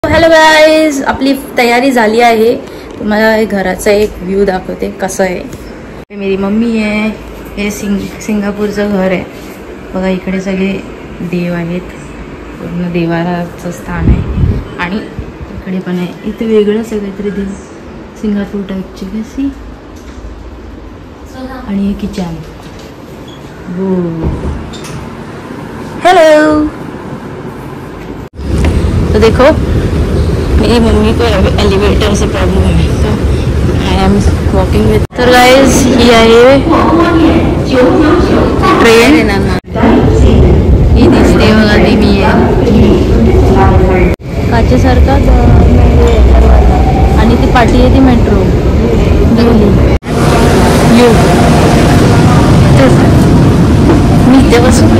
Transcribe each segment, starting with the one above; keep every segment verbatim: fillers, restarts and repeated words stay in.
Hello guys, आपली तयारी झाली आहे. तुम्हाला घराचा एक व्ह्यू दाखवते कसं आहे. मेरी मम्मी आहे. हे सिंग सिंगापूरचं घर आहे बघा. इकडे सगळे देव आहेत. पूर्ण देवाचं स्थान आहे. आणि इकडे पण आहे. इथे वेगळं काहीतरी देव सिंगापूर टाईपचे कशी. आणि हे किचन. वो हेलो. तो देखो मेरी मम्मी को एलिवेटर से प्रॉब्लम है तो आई एम वॉकिंग विथ. तर गाइस ही आहे ट्रेन. ही दिसते बघा ती मी आहे काचेसारखा. आणि ती पाठी आहे ती मेट्रो यू. मी इथे बसून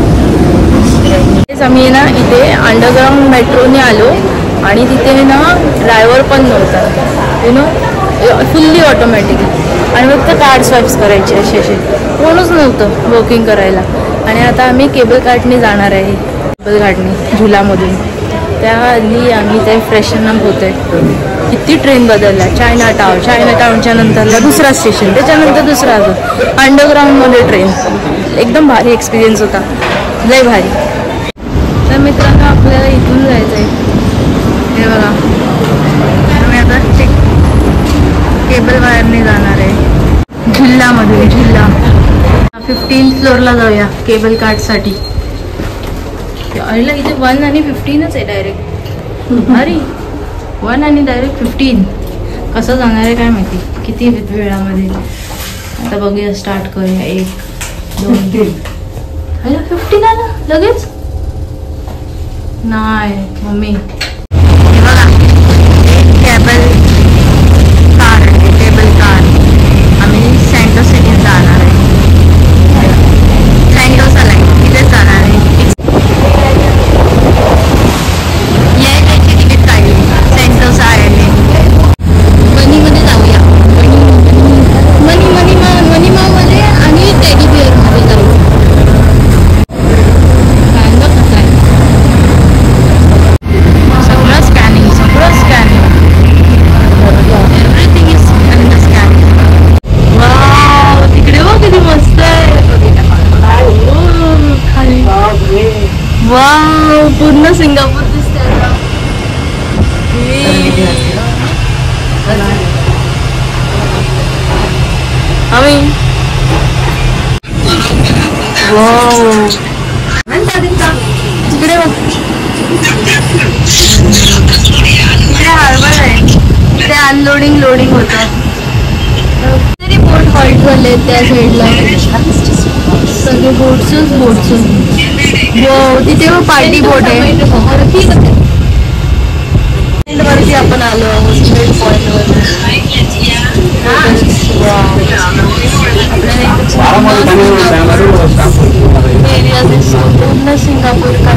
आम्ही ना इथे अंडरग्राउंड मेट्रोने आलो. आणि तिथे ना ड्रायव्हर पण नव्हता. You know fully automatic. आणि फक्त कार्ड स्वाईप्स करायचे असे असे. कोणच नव्हतं वॉकिंग करायला. आणि आता आम्ही केबल कार्टने जाणार आहे. केबल कार्टने झुलामधून. त्याआधी आम्ही ते फ्रेशन अप होतो आहे. किती ट्रेन बदलला. China town. चायना टाउनच्या नंतरला दुसरा स्टेशन. त्याच्यानंतर दुसरा अजून अंडरग्राउंडमध्ये ट्रेन. एकदम भारी एक्सपिरियन्स होता. लय भारी. तर मित्रांनो आपल्याला इथून जायचं आहे. हे बघा आम्ही आता केबल वायरने जाणार आहे झुल्लामध्ये. झुल्ला फिफ्टीन फ्लोअरला जाऊया केबल कार्टसाठी. अरे इथे वन आणि फिफ्टीनच आहे डायरेक्ट. अरे वन आणि डायरेक्ट फिफ्टीन. कसं जाणार आहे काय माहिती किती वेळामध्ये. आता बघूया. स्टार्ट करूया. एक दोन तीन. अरे फिफ्टीन आला लगेच. नाही मम्मी बघा केबल कार. केबल कार आम्ही सेंटो सिटीत जाणार आहे. सेंटोसा लाईन तिथेच जाणार आहे. या त्याची तिकीट काढली. सेंटोसा आयलँड मनीमध्ये जाऊया. मनी मनी मनी मा मनी मामध्ये आणि टेडी बिअरमध्ये जाऊ. वाव पूर्ण सिंगापूर दिसतंय. आम्ही वाव तिकडे तिकडे हार्बर आहे. ते अनलोडिंग लोडिंग होतं. तरी बोट हॉल्ट झाले त्या साईडला. सगळे बोटच बोटच. हो तिथे पार्टी बोट आहे. वरती आपण आलो आहोत पॉइंट वर. एरिया दिसतो पूर्ण सिंगापूर का.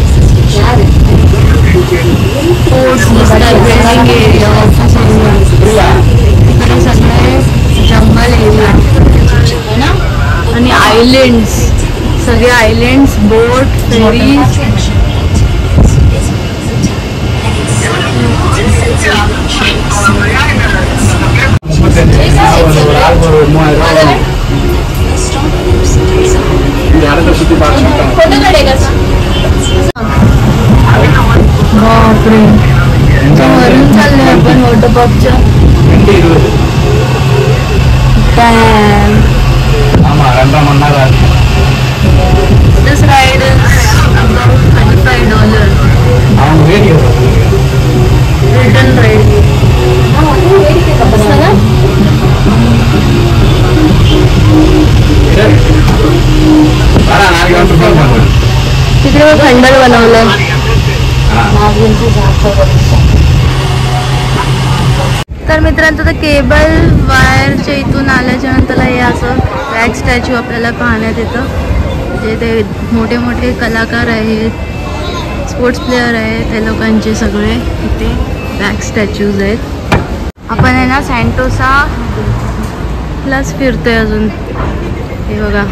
स्पोर्ट्स दिसतात. Building area. Office area. इकडे सगळे जंगल एरिया है ना. आणि आयलँड्स. सगळे आयलँड्स. बोट फेरीज. बापरे वरून चाललोय आपण वॉटर पार्कच्या. This ride is about thirty-five dollars. Return ride. तिकडे खंडर बनवलंय. तर मित्रांनो तर केबल वायरच्या इथून आल्याच्या नंतर हे असं वॅक्स स्टॅच्यू आपल्याला पाहण्यात येतं. जे ते मोठे मोठे कलाकार आहेत. स्पोर्ट्स प्लेयर आहेत. त्या लोकांचे सगळे इथे वॅक्स स्टॅच्यूज आहेत. आपण आहे ना सेंटोसा प्लस फिरतोय अजून. हे बघा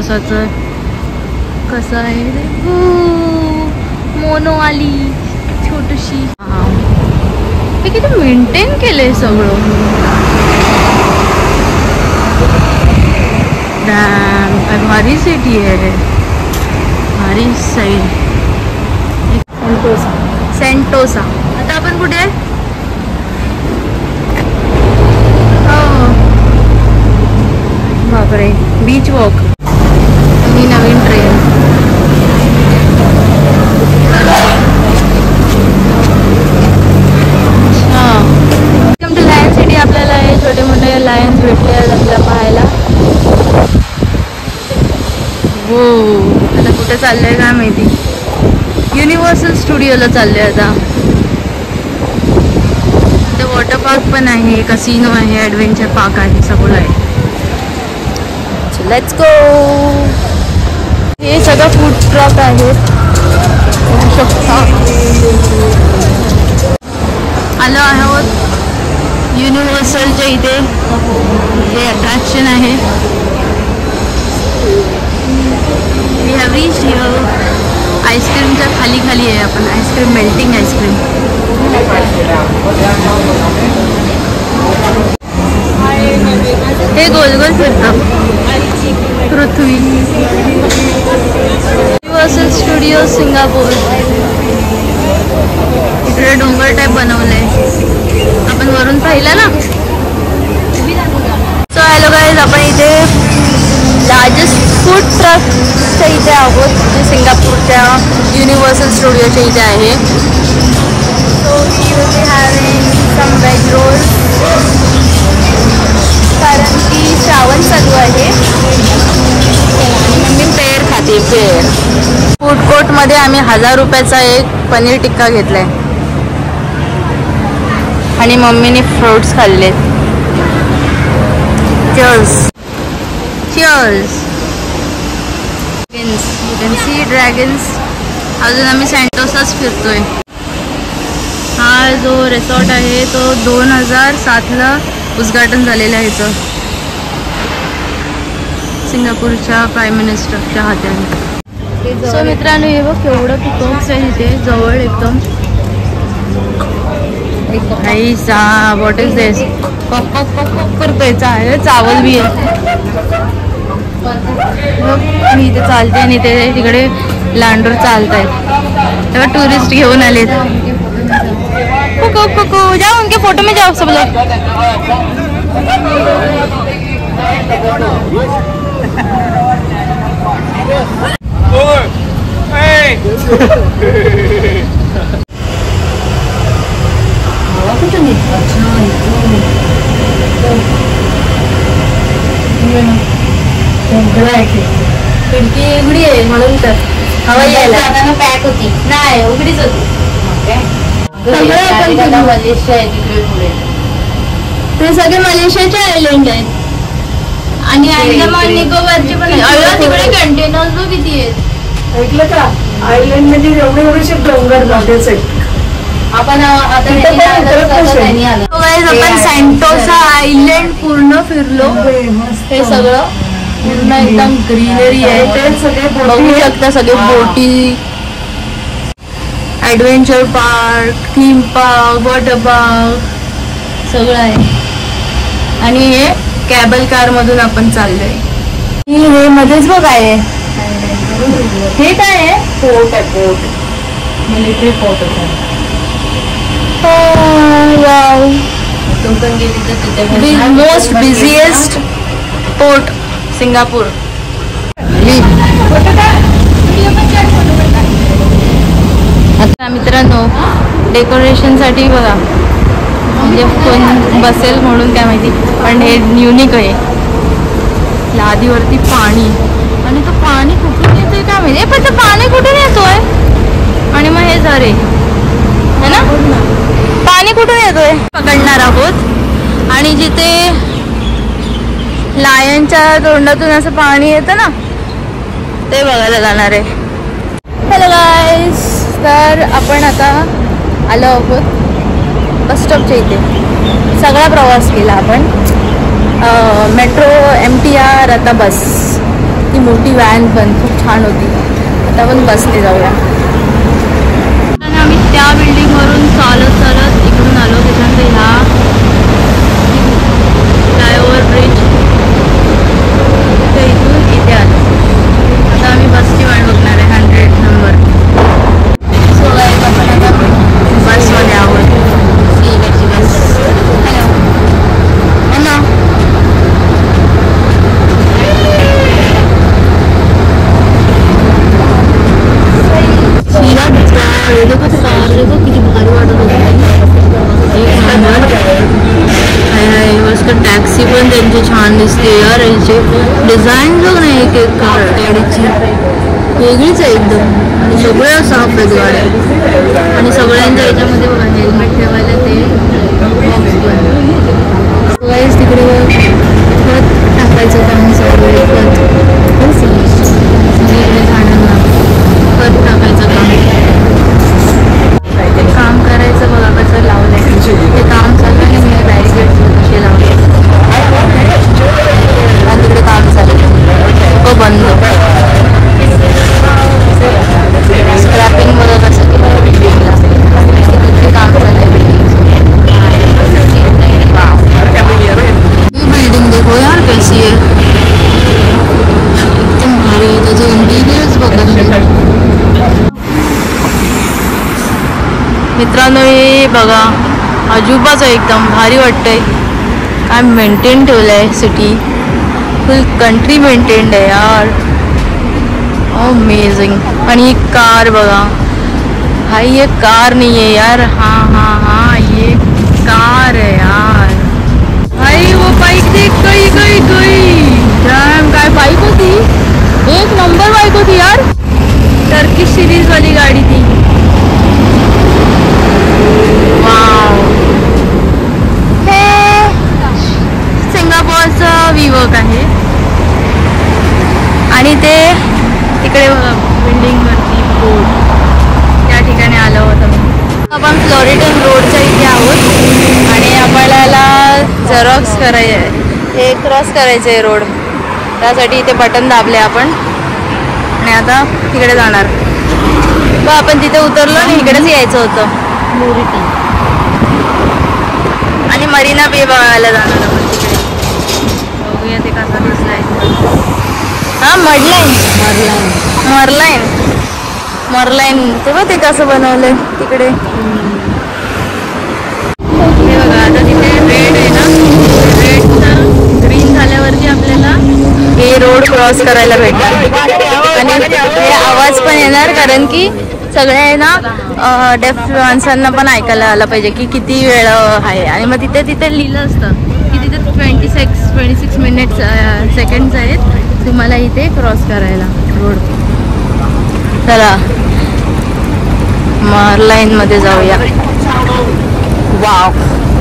सेंटोसाचं कसं आहे. मोनो आली. छोटीशी. ते किती मेंटेन केलंय सगळं. डॅम काय भारी सिटी आहे, भारी साईड. सेंटोसा. सेंटोसा. आता आपण कुठे आहे? हो बापरे, बीच वॉक. ही नवीन train. Welcome to lion city. आपल्याला हे छोटे मोठे लायन्स भेटले आपल्याला पाहायला. हो आता कुठे चाललंय काय माहिती. युनिव्हर्सल स्टुडिओला चाललंय आता. ते वॉटर पार्क पण आहे, कसिनो आहे, ॲडव्हेंचर पार्क आहे, सगळं आहे. Let's go. हे सगळं फूड ट्रक आहे, बघू शकता. आलो आहोत युनिव्हर्सलच्या इथे. हे अट्रॅक्शन आहे. We have reached here. आईस्क्रीमच्या खाली खाली आहे आपण. Ice cream, melting ice cream. हे गोल गोल फिरतं. पृथ्वी. Universal Studio Singapore. इकडे डोंगर टाईप बनवलंय. आपण वरून पाहिलं ना. सो हॅलो गाईज, आपण इथे लार्जेस्ट फूड ट्रकच्या इथे आहोत, जे सिंगापूरच्या युनिव्हर्सल स्टुडिओच्या इथे आहे. So we will be having some veg rolls, कारण की श्रावण चालू आहे. मी पेर खाते, पेर. फूड कोर्टमध्ये आम्ही हजार रुपयाचा एक पनीर टिक्का घेतलाय आणि मम्मीने फ्रूट्स खाल्लेत. Cheers. Cheers. Dragons. You can see dragons. अजून आम्ही सेंटोसाच फिरतोय. हा जो रिसॉर्ट आहे तो दोन हजार सातला उद्घाटन झालेलं आहे. ह्याचं सिंगापूरच्या प्राईम मिनिस्टरच्या हाताने. सो मित्रांनो, हे बघ केवढं पिकॉक्स आहे इथे जवळ एकदम. What is this? पप पप पप पप करतोय. चावल बी आहे. मी इथे चालते आणि ते तिकडे लांडोर चालत आहेत. तेव्हा टुरिस्ट घेऊन आलेत. कुकू कुकू जाओ, उनके फोटो में जाओ सब लोग. खिडकी उघडी आहे म्हणून तर हवा यायला पॅक होती. नाही उघडीच होती. मलेशिया आहे तिकडे पुढे. ते सगळे मलेशियाचे आयलंड आहेत आणि अंदमान निकोबारचे पण आहे. तिकडे कंटेनर्स बघ किती आहेत. ऐकलं का? आयलंड म्हणजे एवढे एवढेसे डोंगर जातेच आहेत. आपण आता आपण सेंटोसा आयलंड पूर्ण फिरलो. हे सगळं पूर्ण एकदम ग्रीनरी आहे. ते सगळे बघू शकता. सगळे बोटी, adventure park, theme park, water park सगळं आहे. आणि हे कॅबल कार मधून आपण चाललोय. हे मध्येच बघ आहे. हे काय आहे? पोर्ट आहे. पोर्ट, मिलिटरी पोर्ट होता. Most busiest port Singapore. आता मित्रांनो, डेकोरेशन साठी बघा, म्हणजे कोण बसेल म्हणून काय माहिती, पण हे युनिक आहे. लादीवरती पाणी, आणि तो पाणी कुठून येतोय काय माहिती. पण ते पाणी कुठून येतोय? आणि मग हे झरे है ना, पाणी कुठून येतोय पकडणार आहोत. आणि जिथे लायनच्या तोंडातून असं पाणी येतं ना, ते बघायला जाणार आहे. हॅलो गाईज, तर आपण आता आलो आहोत बस स्टॉपच्या इथे. सगळा प्रवास केला आपण, मेट्रो, एम टी आर, आता बस. ती मोठी व्हॅन पण खूप छान होती. आता आपण बसने जाऊया. आणि आम्ही त्या या बिल्डिंगवरून चालत चालत इकडून आलो. त्याच्यानंतर ह्या फ्लायओव्हर ब्रिज तर इथून इथे आलो. आता आम्ही बसची वाट बघणार आहे हंड्रेड नंबर. सो गाईज आपण आता बसमध्ये आहोत. इकडची बस. हॅलो हॅलो देखो तो कार देखो किती भारी वाटत होती. एक नंबर आहे. उसका टॅक्सी पण त्यांची छान दिसते यार. याचे डिझाईन बघ ना एक एक कार गाडीची वेगळीच आहे एकदम. आणि सगळ्या साफ आहेत गाड्या. आणि सगळ्यांच्या याच्यामध्ये बघा हेल्मेट ठेवायला ते बॉक्स पण गाईस. तिकडे खत टाकायचं काम सगळे खत सगळीकडे झाडांना खत टाकायचं काम. ते काम करायचं बघा कसं लावलंय. ते काम चालू आहे. मी बॅरिकेड कसे लावले आणि तिकडे काम चालू तो बंद. स्क्रॅपिंग बघा कसं केलं बिल्डिंगला. तिथे काम चाललंय बिल्डिंग. देखो यार कैसी है एकदम भारी. त्याचे इंटिरियर्स बघा मित्रांनो. हे बघा अजूबाच आहे एकदम भारी वाटतंय. काय मेंटेन ठेवलं आहे सिटी. फुल कंट्री मेंटेन्ड आहे यार. अमेझिंग. आणि ही कार बघा भाई. ये कार नहीं है यार. हाँ हाँ हाँ ये कार है यार भाई. वो बाइक देख गई गई गई. डॅम काय बाइक होती. एक नंबर बाइक होती यार. टर्किश सिरीज वाली गाडी थी. हे सिंगापूरचं विवर्क आहे. आणि ते तिकडे बिल्डिंगवरती बोर्ड त्या ठिकाणी आलं होतं. आपण फ्लोरिडन रोडच्या इथे आहोत. आणि आपल्याला झेरॉक्स करायचे आहे. हे क्रॉस करायचं आहे रोड. त्यासाठी इथे बटन दाबले आपण. आणि आता तिकडे जाणार. मग आपण तिथे उतरलो आणि इकडेच यायचं होतं. आणि मरीना बे बघायला जाणार आपण तिकडे. बघूया ते कसा दिसलाय. हा मडलाईन मरलाईन मरलाईन मरलाईन. ते बघ ते कसं बनवलंय तिकडे. हे बघा आता तिथे रेड आहे ना. रेडचं ग्रीन झाल्यावरती आपल्याला हे रोड क्रॉस करायला भेटणार. आणि हे आवाज पण येणार कारण की सगळे ना डेफ माणसांना पण ऐकायला आलं पाहिजे की किती वेळ आहे. आणि मग तिथे तिथे लिहिलं असतं की तिथे twenty six twenty six minutes seconds आहेत तुम्हाला इथे क्रॉस करायला रोड. चला मरलाईन मध्ये जाऊया. वाव.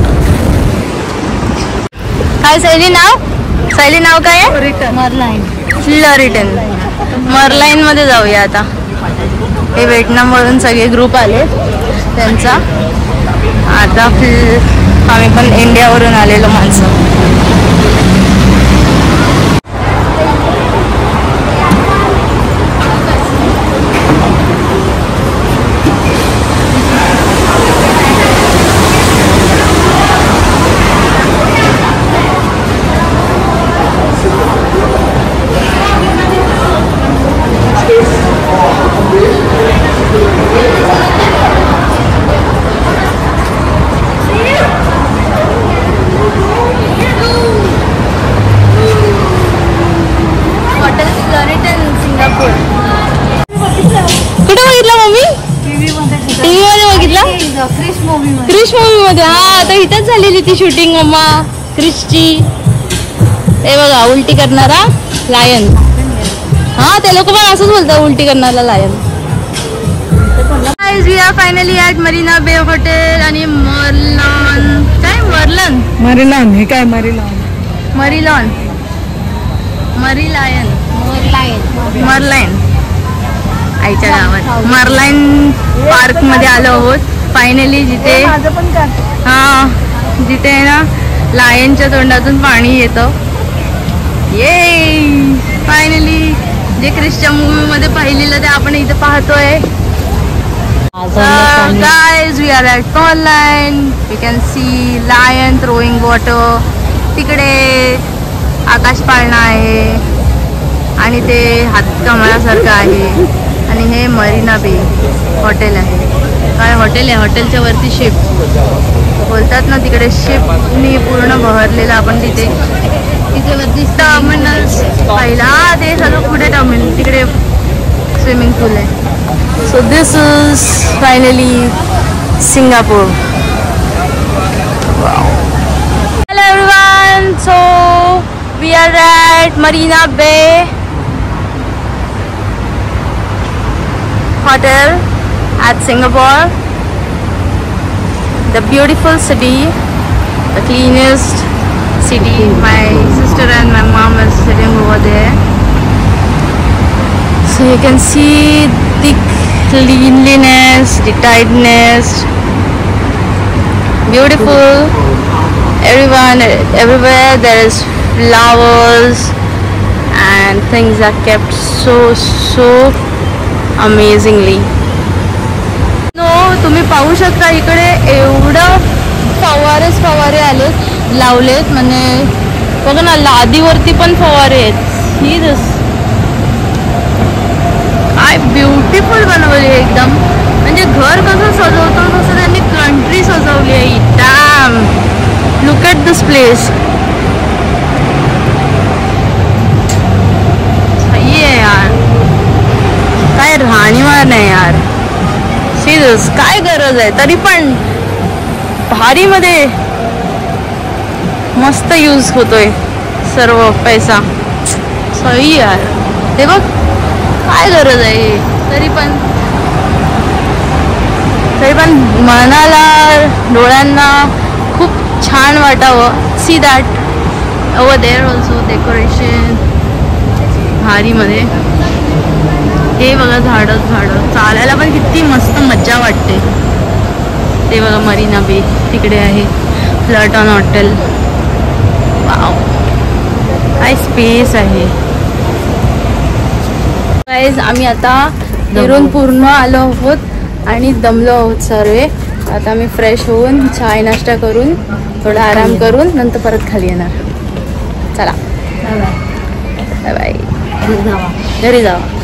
काय सायली नाव. सायली नाव काय आहे. मरलाईन. फ्लोरिडन मरलाईन मध्ये जाऊया आता. हे व्हिएतनामवरून सगळे ग्रुप आले त्यांचा. आता आम्ही पण इंडियावरून आलेलो माणसं. क्रिश मूवी मध्ये. हा आता इथंच झालेली ती शूटिंग मम्मा क्रिशची. हे बघा उलटी करणारा लायन. हा ते लोक पण असंच बोलतात उलटी करणारा lion. We are finally at Marina Bay hotel. आणि मरलॉन काय मरलन मरीलॉन. हे काय मरीलॉन. मरीलॉन मरीलायन मरलाईन आईच्या गावात. मरलाईन पार्क मध्ये आलो आहोत फायनली. जिथे हा जिथे ना लायनच्या तोंडातून पाणी येतं. ये फायनली जे क्रिशच्या मूवी मध्ये पाहिलेलं ते आपण इथे पाहतोय. guys, we are at Pond. You can see lion throwing water. तिकडे आकाश पाळणा आहे आणि ते हातकमळासारखं आहे आणि हे मरीना बे हॉटेल आहे. काय हॉटेल आहे? हॉटेलच्या वरती शिप बोलतात ना, तिकडे शिपनी पूर्ण बहरलेलं. आपण तिथे तिथे वरती टर्मिनल्स पहिला ते सगळं पुढे टर्मिनल, तिकडे स्विमिंग पूल आहे. So this is finally Singapore. Wow. Hello everyone. So we are at Marina Bay Hotel at Singapore. The beautiful city, the cleanest city. My sister and my mom is sitting over there. So you can see the cleanliness, the tightness, beautiful. Everyone, everywhere there is flowers and things are kept so so amazingly. No, तुम्ही पाहू शकता इकडे एवढं फवारेच फवारे आलेत, लावलेत. म्हणजे बघा ना, लादीवरती पण फवारे आहेत. ही दिस काय ब्युटिफुल बनवली आहे एकदम. म्हणजे घर कसं सजवतो तसं त्यांनी कंट्री सजवली आहे. Damn, look at this place. सही आहे यार, काय राहणीमान आहे यार. सिरियस, काय गरज आहे? तरी पण भारीमध्ये मस्त यूज होतोय सर्व पैसा. सही यार. ते बघ काय गरज आहे. तरी पण तरी पण मनाला, डोळ्यांना खूप छान वाटावं. See that over there also decoration भारीमध्ये. हे बघा झाडं झाडं, चालायला पण किती मस्त मज्जा वाटते. ते बघा मरीना बे तिकडे आहे. Fullerton hotel. वाव, काय स्पेस आहे. गाईज, आम्ही आता फिरून पूर्ण आलो आहोत आणि दमलो आहोत सर्व. आता आम्ही फ्रेश होऊन चाय नाश्ता करून थोडा आराम करून नंतर परत खाली येणार. चला, बाय बाय. घरी जावा.